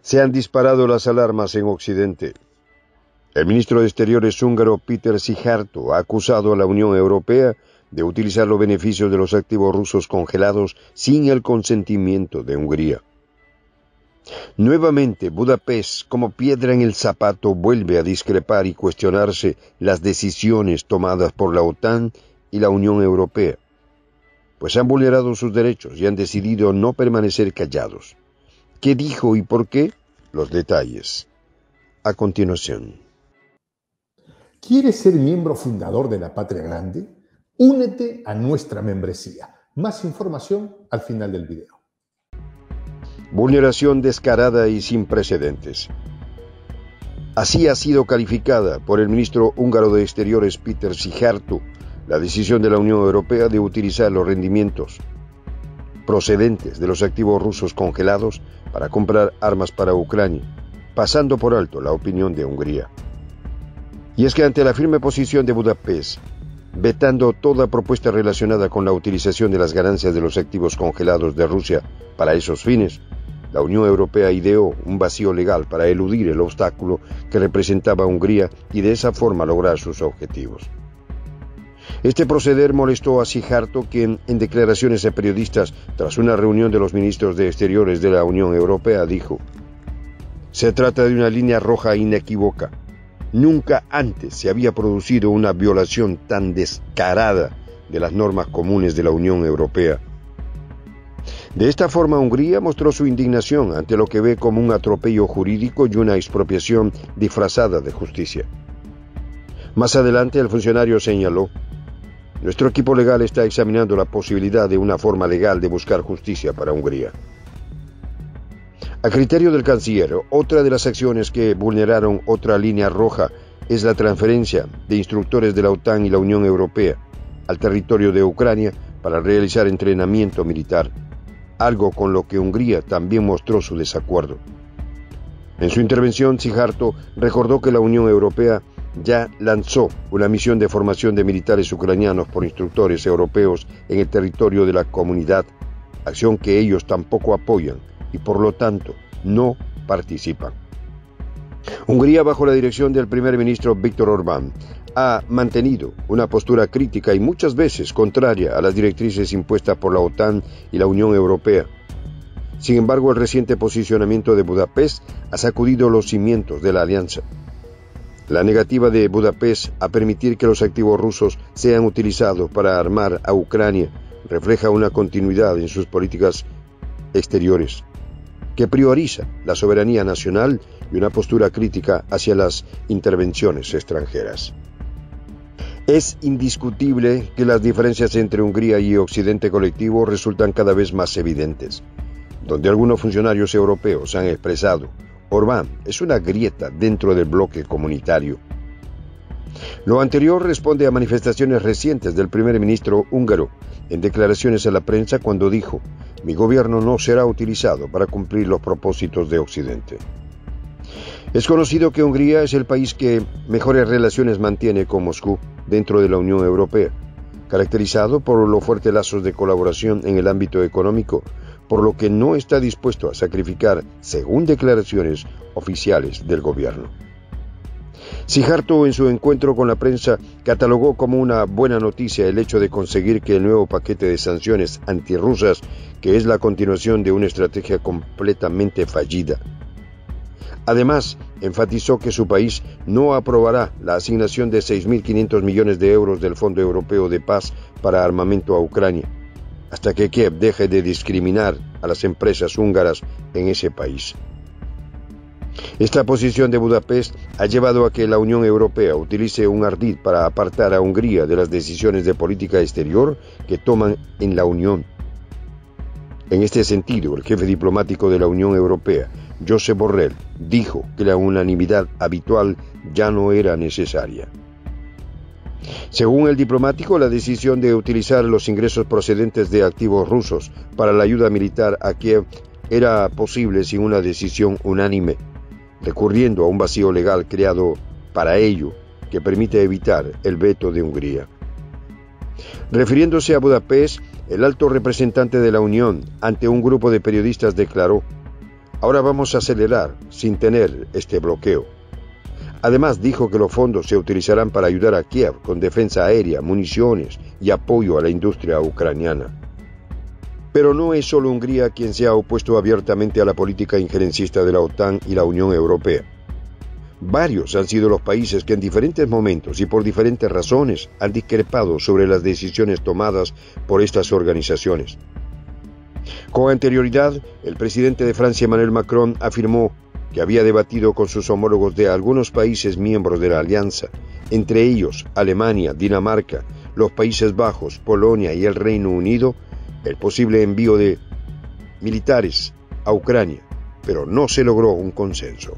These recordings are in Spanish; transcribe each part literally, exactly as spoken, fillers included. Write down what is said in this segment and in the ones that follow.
Se han disparado las alarmas en Occidente. El ministro de Exteriores húngaro Péter Szijjártó ha acusado a la Unión Europea de utilizar los beneficios de los activos rusos congelados sin el consentimiento de Hungría. Nuevamente, Budapest, como piedra en el zapato, vuelve a discrepar y cuestionarse las decisiones tomadas por la OTAN y la Unión Europea, pues han vulnerado sus derechos y han decidido no permanecer callados. ¿Qué dijo y por qué? Los detalles a continuación. ¿Quieres ser miembro fundador de la Patria Grande? Únete a nuestra membresía. Más información al final del video. Vulneración descarada y sin precedentes. Así ha sido calificada por el ministro húngaro de Exteriores Péter Szijjártó la decisión de la Unión Europea de utilizar los rendimientos procedentes de los activos rusos congelados para comprar armas para Ucrania, pasando por alto la opinión de Hungría. Y es que ante la firme posición de Budapest, vetando toda propuesta relacionada con la utilización de las ganancias de los activos congelados de Rusia para esos fines, la Unión Europea ideó un vacío legal para eludir el obstáculo que representaba Hungría y de esa forma lograr sus objetivos. Este proceder molestó a Szijjártó, quien en declaraciones a periodistas tras una reunión de los ministros de Exteriores de la Unión Europea dijo: «Se trata de una línea roja inequívoca. Nunca antes se había producido una violación tan descarada de las normas comunes de la Unión Europea». De esta forma, Hungría mostró su indignación ante lo que ve como un atropello jurídico y una expropiación disfrazada de justicia. Más adelante, el funcionario señaló: «Nuestro equipo legal está examinando la posibilidad de una forma legal de buscar justicia para Hungría». A criterio del canciller, otra de las acciones que vulneraron otra línea roja es la transferencia de instructores de la OTAN y la Unión Europea al territorio de Ucrania para realizar entrenamiento militar, algo con lo que Hungría también mostró su desacuerdo. En su intervención, Szijjártó recordó que la Unión Europea ya lanzó una misión de formación de militares ucranianos por instructores europeos en el territorio de la comunidad, acción que ellos tampoco apoyan y por lo tanto no participan. Hungría, bajo la dirección del primer ministro Viktor Orbán, ha mantenido una postura crítica y muchas veces contraria a las directrices impuestas por la OTAN y la Unión Europea. Sin embargo, el reciente posicionamiento de Budapest ha sacudido los cimientos de la alianza. La negativa de Budapest a permitir que los activos rusos sean utilizados para armar a Ucrania refleja una continuidad en sus políticas exteriores, que prioriza la soberanía nacional y una postura crítica hacia las intervenciones extranjeras. Es indiscutible que las diferencias entre Hungría y Occidente colectivo resultan cada vez más evidentes. Donde algunos funcionarios europeos han expresado: Orbán es una grieta dentro del bloque comunitario. Lo anterior responde a manifestaciones recientes del primer ministro húngaro en declaraciones a la prensa cuando dijo: «Mi gobierno no será utilizado para cumplir los propósitos de Occidente». Es conocido que Hungría es el país que mejores relaciones mantiene con Moscú dentro de la Unión Europea, caracterizado por los fuertes lazos de colaboración en el ámbito económico, por lo que no está dispuesto a sacrificar, según declaraciones oficiales del gobierno. Szijjártó, en su encuentro con la prensa, catalogó como una buena noticia el hecho de conseguir que el nuevo paquete de sanciones antirrusas, que es la continuación de una estrategia completamente fallida. Además, enfatizó que su país no aprobará la asignación de seis mil quinientos millones de euros del Fondo Europeo de Paz para armamento a Ucrania, hasta que Kiev deje de discriminar a las empresas húngaras en ese país. Esta posición de Budapest ha llevado a que la Unión Europea utilice un ardid para apartar a Hungría de las decisiones de política exterior que toman en la Unión. En este sentido, el jefe diplomático de la Unión Europea, Josep Borrell, dijo que la unanimidad habitual ya no era necesaria. Según el diplomático, la decisión de utilizar los ingresos procedentes de activos rusos para la ayuda militar a Kiev era posible sin una decisión unánime, recurriendo a un vacío legal creado para ello que permite evitar el veto de Hungría. Refiriéndose a Budapest, el alto representante de la Unión ante un grupo de periodistas declaró: Ahora vamos a acelerar sin tener este bloqueo. Además, dijo que los fondos se utilizarán para ayudar a Kiev con defensa aérea, municiones y apoyo a la industria ucraniana. Pero no es solo Hungría quien se ha opuesto abiertamente a la política injerencista de la OTAN y la Unión Europea. Varios han sido los países que en diferentes momentos y por diferentes razones han discrepado sobre las decisiones tomadas por estas organizaciones. Con anterioridad, el presidente de Francia, Emmanuel Macron, afirmó que había debatido con sus homólogos de algunos países miembros de la alianza, entre ellos Alemania, Dinamarca, los Países Bajos, Polonia y el Reino Unido, el posible envío de militares a Ucrania, pero no se logró un consenso.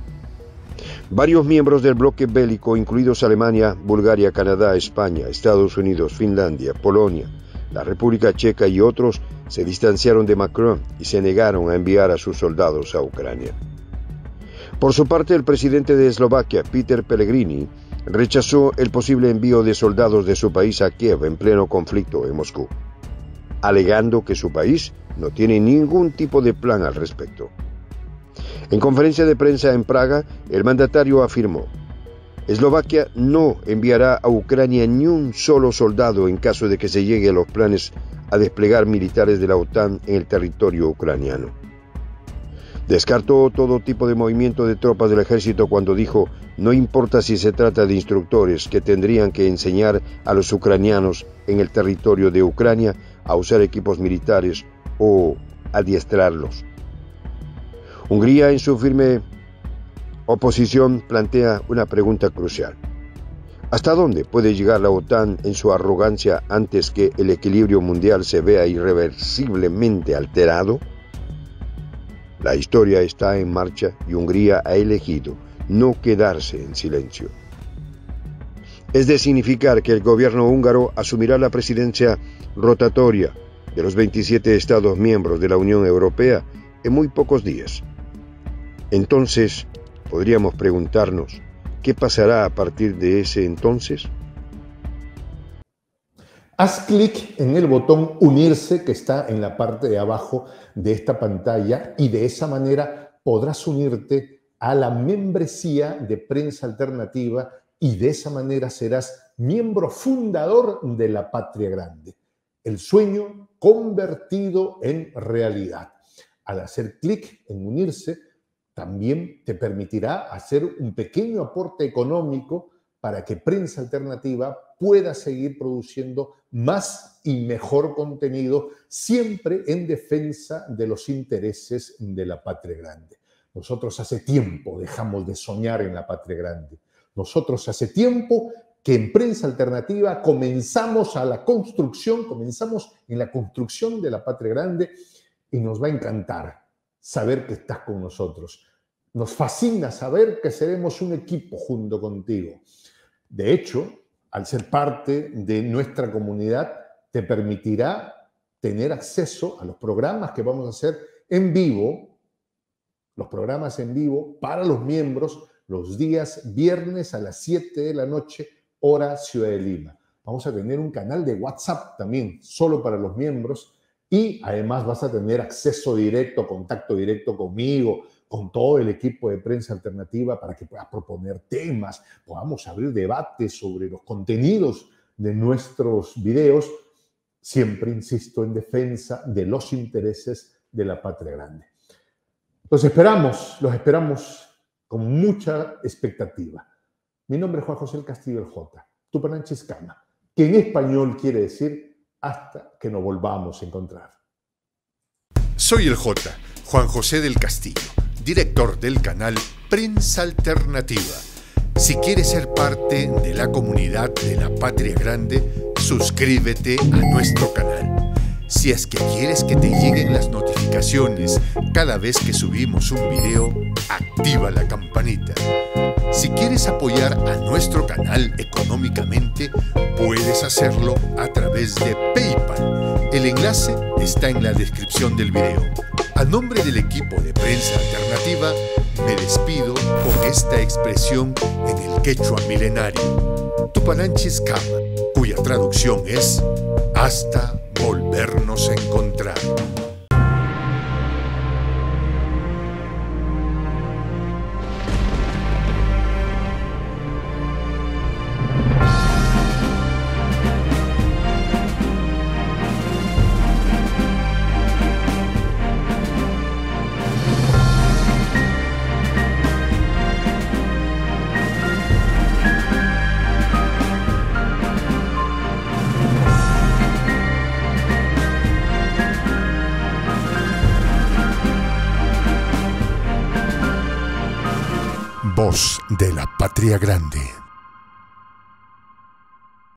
Varios miembros del bloque bélico, incluidos Alemania, Bulgaria, Canadá, España, Estados Unidos, Finlandia, Polonia, la República Checa y otros, se distanciaron de Macron y se negaron a enviar a sus soldados a Ucrania. Por su parte, el presidente de Eslovaquia, Peter Pellegrini, rechazó el posible envío de soldados de su país a Kiev en pleno conflicto en Moscú, alegando que su país no tiene ningún tipo de plan al respecto. En conferencia de prensa en Praga, el mandatario afirmó: Eslovaquia no enviará a Ucrania ni un solo soldado en caso de que se llegue a los planes a desplegar militares de la OTAN en el territorio ucraniano. Descartó todo tipo de movimiento de tropas del ejército cuando dijo: no importa si se trata de instructores que tendrían que enseñar a los ucranianos en el territorio de Ucrania a usar equipos militares o adiestrarlos. Hungría, en su firme oposición, plantea una pregunta crucial. ¿Hasta dónde puede llegar la OTAN en su arrogancia antes que el equilibrio mundial se vea irreversiblemente alterado? La historia está en marcha y Hungría ha elegido no quedarse en silencio. Es de significar que el gobierno húngaro asumirá la presidencia rotatoria de los veintisiete Estados miembros de la Unión Europea en muy pocos días. Entonces, podríamos preguntarnos, ¿qué pasará a partir de ese entonces? Haz clic en el botón unirse que está en la parte de abajo de esta pantalla y de esa manera podrás unirte a la membresía de Prensa Alternativa y de esa manera serás miembro fundador de la Patria Grande. El sueño convertido en realidad. Al hacer clic en unirse, también te permitirá hacer un pequeño aporte económico para que Prensa Alternativa pueda seguir produciendo más y mejor contenido, siempre en defensa de los intereses de la Patria Grande. Nosotros hace tiempo dejamos de soñar en la Patria Grande. Nosotros hace tiempo que en Prensa Alternativa comenzamos a la construcción, comenzamos en la construcción de la Patria Grande y nos va a encantar saber que estás con nosotros. Nos fascina saber que seremos un equipo junto contigo. De hecho, al ser parte de nuestra comunidad, te permitirá tener acceso a los programas que vamos a hacer en vivo, los programas en vivo para los miembros los días viernes a las siete de la noche, hora Ciudad de Lima. Vamos a tener un canal de WhatsApp también, solo para los miembros, y además vas a tener acceso directo, contacto directo conmigo, con todo el equipo de Prensa Alternativa para que puedas proponer temas, podamos abrir debates sobre los contenidos de nuestros videos, siempre, insisto, en defensa de los intereses de la Patria Grande. Los esperamos, los esperamos con mucha expectativa. Mi nombre es Juan José del Castillo el Jota, Tupananchiscama, que en español quiere decir hasta que nos volvamos a encontrar. Soy el Jota, Juan José del Castillo, director del canal Prensa Alternativa. Si quieres ser parte de la comunidad de la Patria Grande, suscríbete a nuestro canal. Si es que quieres que te lleguen las notificaciones cada vez que subimos un video, activa la campanita. Si quieres apoyar a nuestro canal económicamente, puedes hacerlo a través de PayPal. El enlace está en la descripción del video. A nombre del equipo de Prensa Alternativa, me despido con esta expresión en el quechua milenario, Tupananchis-Kama, cuya traducción es hasta volvernos a encontrar. voz de la patria grande.